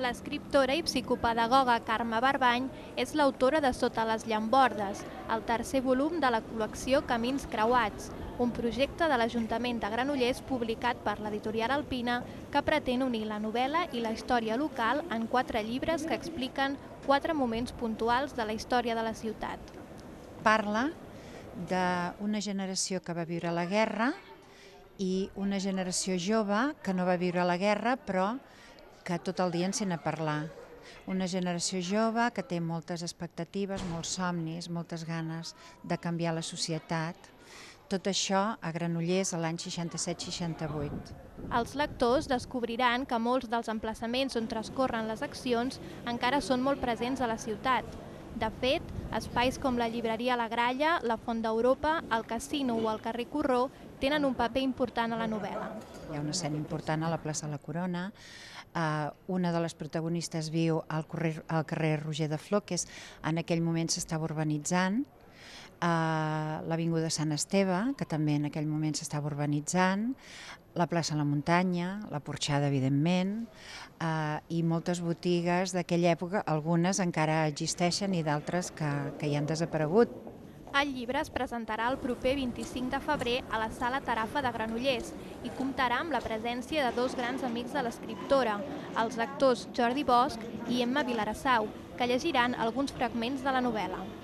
L'escriptora i psicopedagoga Carme Barbany és l'autora de Sota les llambordes, el tercer volum de la col·lecció Camins creuats, un projecte de l'Ajuntament de Granollers publicat per l'editorial Alpina que pretén unir la novel·la i la història local en 4 llibres que expliquen 4 moments puntuals de la història de la ciutat. Parla d'una generació que va viure la guerra i una generació jove que no va viure la guerra però que tot el dia encén a parlar. Una generació jove que té moltes expectatives, molts somnis, moltes ganes de canviar la societat. Tot això a Granollers a l'any 67-68. Els lectors descobriran que molts dels emplaçaments on transcorren les accions encara són molt presents a la ciutat. De fet, espais com la llibreria La Gralla, la Font d'Europa, el Casino o el carrer Corró tenen un paper important a la novel·la. Hi ha una escena important a la plaça La Corona. Una de les protagonistes viu al carrer Roger de Flor, que en aquell moment s'estava urbanitzant. L'avinguda Sant Esteve, que també en aquell moment s'estava urbanitzant, la plaça La Muntanya, la Porxada, evidentment, i moltes botigues d'aquella època, algunes encara existeixen i d'altres que ja han desaparegut. El llibre es presentarà el proper 25 de febrer a la Sala Tarafa de Granollers i comptarà amb la presència de 2 grans amics de l'escriptora, els actors Jordi Bosch i Emma Vilarassau, que llegiran alguns fragments de la novel·la.